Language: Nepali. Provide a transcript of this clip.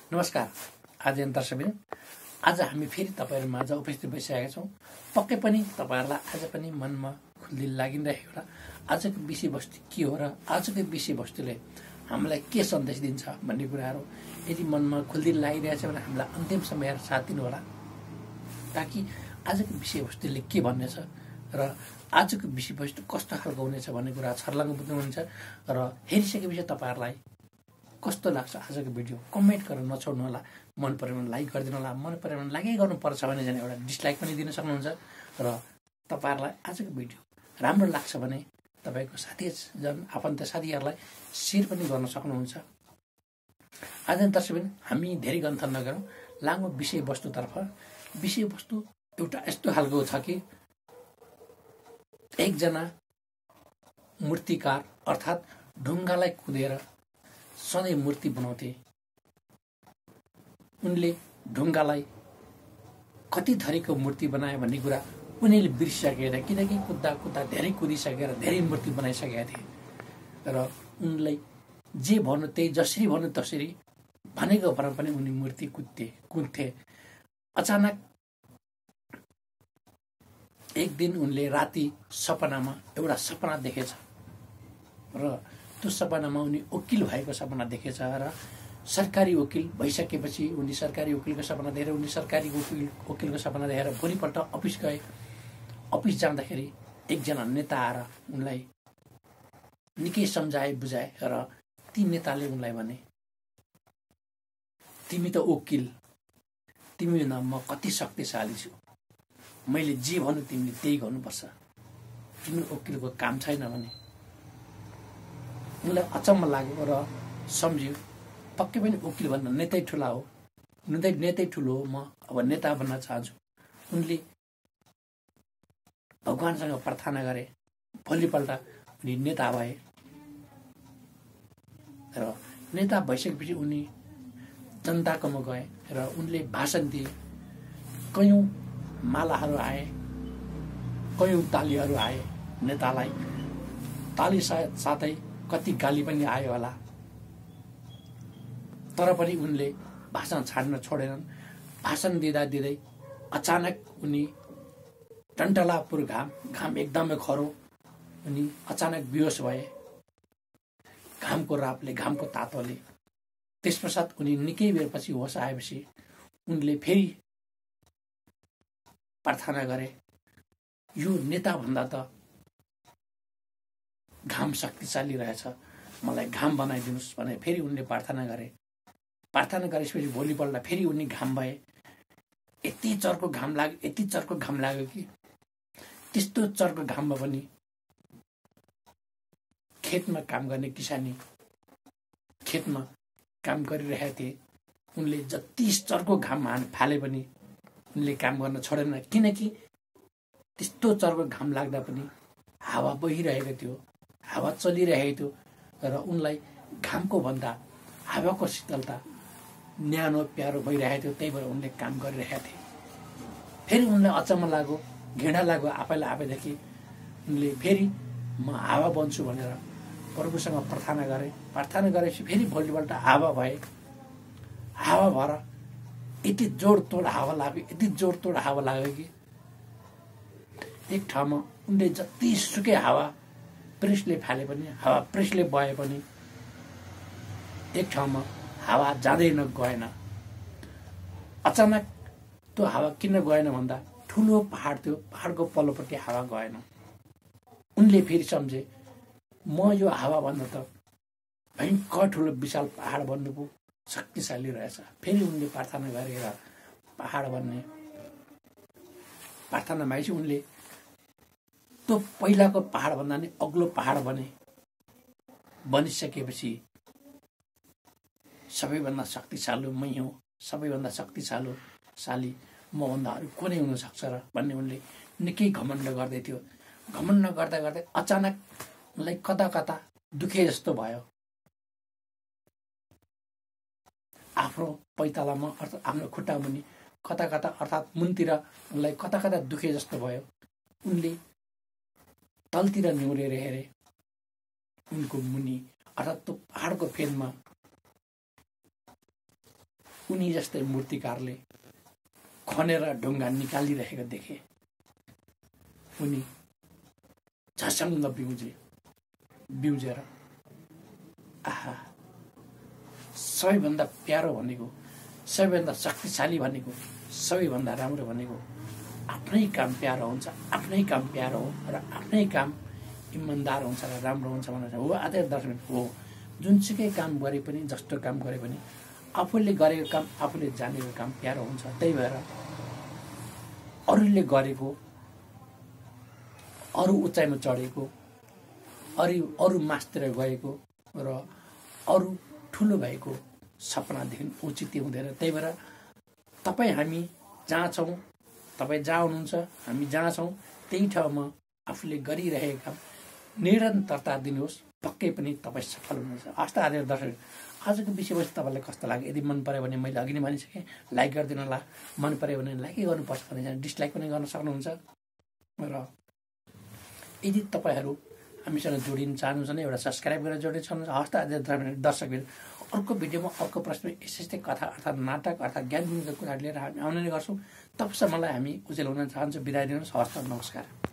नमस्कार आदरणीय दर्शकबिन, आज हामी फेरि तपाईहरु माझ उपस्थित भइसकेका छौं। पक्कै पनि तपाईहरुलाई आज पनि मनमा खुल्दिल लागिरहेको र आजको विषयवस्तु के हो र आजको विषयवस्तुले हामीलाई के सन्देश दिन्छ भन्ने कुराहरु यदि मनमा खुल्दिल लागिरहेछ भने हामीलाई अन्तिम समय हेरेर साथ दिनु होला, ताकि आजको विषयवस्तुले के भन्नेछ र आजको विषयवस्तु कस्तो खालको हुनेछ भन्ने कुरा छर्लङ्ग बुझ्नुहुन्छ र हेरिसकेपछि तपाईहरुलाई कस्तो लाग्छ आजको भिडियो कमेन्ट गर्न नछोड्नु होला। मन परेन भने लाइक गरिदिनु होला, मन परेन भने लाइकै गर्नुपर्छ भने चाहिँ एउटा डिसलाइक पनि दिन सक्नुहुन्छ र तपाईहरुलाई आजको भिडियो राम्रो लाग्छ भने तपाईको साथीजन आफन्त साथीहरुलाई शेयर पनि गर्न सक्नुहुन्छ। आज दर्शकबिन, हामी धेरै गन्थन नगरौं, लामो विषयवस्तुतर्फ। विषयवस्तु एउटा यस्तो खालको छ कि एकजना मूर्तिकार अर्थात् ढुङ्गालाई कुदेर सधैँ मूर्ति बनाउँथे। उनले ढुङ्गालाई कति थरीको मूर्ति बनाए भन्ने कुरा उनीले बिर्सिसकेका थिए, किनकि कुद्दा कुद्दा धेरै कुदिसकेर धेरै मूर्ति बनाइसकेका थिए र उनलाई जे भन्नु त्यही, जसरी भन्नु तसरी भनेको भएर पनि उनी मूर्ति कुद्थे। अचानक एक दिन उनले राति सपनामा एउटा सपना देखेछ र त्यो सपनामा उनी वकिल भएको सपना देखेछ र सरकारी वकिल भइसकेपछि उनी सरकारी वकिलको सपना देखेर उनी सरकारी वकिलको सपना देखेर भोलिपल्ट अफिस गए। अफिस जाँदाखेरि एकजना नेता आएर उनलाई निकै सम्झाए बुझाए र ती नेताले उनलाई भने, तिमी त वकिल, तिमी न म कति शक्तिशाली छु, मैले जे भन्नु तिमीले त्यही गर्नुपर्छ, तिम्रो वकिलको काम छैन भने। उनलाई अचम्म लाग्यो र सम्झ्यो पक्कै पनि वकिल भन्दा नेतै ठुला हो, नेतै ठुलो हो, म अब नेता बन्न चाहन्छु। उनले भगवानसँग प्रार्थना गरे। भोलिपल्ट उनी नेता भए र नेता भइसकेपछि उनी जनताकोमा गए र उनले भाषण दिए। कयौं मालाहरू आए, कयौं तालीहरू आए। नेतालाई ताली साथै कति गाली पनि आयो होला, तर पनि उनले भाषण छाड्न छोडेनन्। भाषण दिँदा दिँदै अचानक उनी टन्टलापुर घाम एकदमै खरो, उनी अचानक बेहोस भए घामको रापले, घामको तातोले। त्यसपश्चात उनी निकै बेरपछि होस आएपछि उनले फेरि प्रार्थना गरे, यो नेता भन्दा त घाम शक्तिशाली रहेछ, मलाई घाम बनाइदिनुस् भने फेरि उनले प्रार्थना गरे। प्रार्थना गरेपछि भोलिपल्ट फेरि उनी घाम भए। यति चर्को घाम लाग्यो कि त्यस्तो चर्को घाममा पनि खेतमा काम गर्ने किसानी खेतमा काम गरिरहेका थिए। उनले जति चर्को घाम फाले पनि उनले काम गर्न छोडेन, किनकि त्यस्तो चर्को घाम लाग्दा पनि हावा बहिरहेको थियो, हावा चलिरहेको थियो र उनलाई घामको भन्दा हावाको शीतलता न्यानो प्यारो भइरहेको थियो। त्यही भएर उनले काम गरिरहेका थिए। फेरि उनलाई अचम्म लाग्यो, घृणा लाग्यो आफैलाई आफैदेखि। उनले फेरि म हावा बन्छु भनेर प्रभुसँग प्रार्थना गरे। प्रार्थना गरेपछि फेरि भोलिपल्ट हावा भए। हावा भएर यति जोडतोड हावा लाग्यो कि एक ठाउँमा उनले जति सुकै हावा प्रेसले फाले पनि, हावा प्रेसले बहे पनि एक ठाउँमा हावा जाँदैन, गएन। अचानक त्यो हावा किन गएन भन्दा ठुलो पहाड थियो, पहाडको पल्लोपट्टि हावा गएन। उनले फेरि सम्झे, म यो हावा भन्दा त भयङ्कर ठुलो विशाल पहाड बन्नु पो शक्तिशाली रहेछ। फेरि उनले प्रार्थना गरेर पहाड बन्ने प्रार्थना मागेपछि उनले त्यो पहिलाको पहाड भन्दा नि अग्लो पहाड बनिसकेपछि सबैभन्दा शक्तिशाली मै हो, सबैभन्दा शक्तिशाली म भन्दा अरू कुनै हुन सक्छ र भन्ने उनले निकै घमण्ड गर्दै थियो। घमण्ड गर्दा गर्दै अचानक उनलाई कता कता दुखे जस्तो भयो। आफ्नो पैतालामा अर्थात् आफ्नो खुट्टा मुनि कता कता अर्थात् मुनतिर उनलाई कता कता दुखे जस्तो भयो। उनले तलतिर निहुरेर हेरे। उनको मुनि अर्थात् त्यो पहाडको फेदमा उनी जस्तै मूर्तिकारले खनेर ढुङ्गा निकालिरहेको देखे। उनी झसङ्ग बिउजेर आहा, सबैभन्दा प्यारो भनेको, सबैभन्दा शक्तिशाली भनेको, सबैभन्दा राम्रो भनेको आफ्नै काम प्यारो हुन्छ, आफ्नै काम प्यारो हो र आफ्नै काम इमान्दार हुन्छ र राम्रो हुन्छ भनेर हो। आदरणीय दर्शक हो, जुनसुकै काम गरे पनि, जस्तो काम गरे पनि आफूले गरेको काम, आफूले जानेको काम प्यारो हुन्छ। त्यही भएर अरूले गरेको, अरू उचाइमा चढेको, अरू मासतिर गएको र अरू ठुलो भएको सपनादेखि औचित्य हुँदैन। त्यही भएर तपाईँ हामी जहाँ छौँ, तपाईँ जहाँ हुनुहुन्छ, हामी जहाँ छौँ त्यही ठाउँमा आफूले गरिरहेका काम निरन्तरता दिनुहोस्, पक्कै पनि तपाईँ सफल हुनुहुन्छ। हस्त आदरणीय दर्शक, आजको विषयवस्तु तपाईँलाई कस्तो लाग्यो? यदि मन पर्यो भने मैले अघि नै भनिसकेँ, लाइक गरिदिनु होला। मन पर्यो भने लाइकै गर्नुपर्छ भने डिसलाइक पनि गर्न सक्नुहुन्छ। र यदि तपाईँहरू हामीसँग जोडिन चाहनुहुन्छ भने एउटा सब्सक्राइब गरेर जोडिन चाहनुहुन्छ। हस्त आदरणीय दर्शकहरू, अर्को भिडियोमा अर्को प्रश्न यस्तै कथा अर्थात् नाटक अर्थात् ज्ञान दिने कुराहरू लिएर हामी आउने नै गर्छौँ। तबसम्मलाई हामी उजेल हुन चाहन्छौँ। बिदा दिनुहोस्। हस्त, नमस्कार।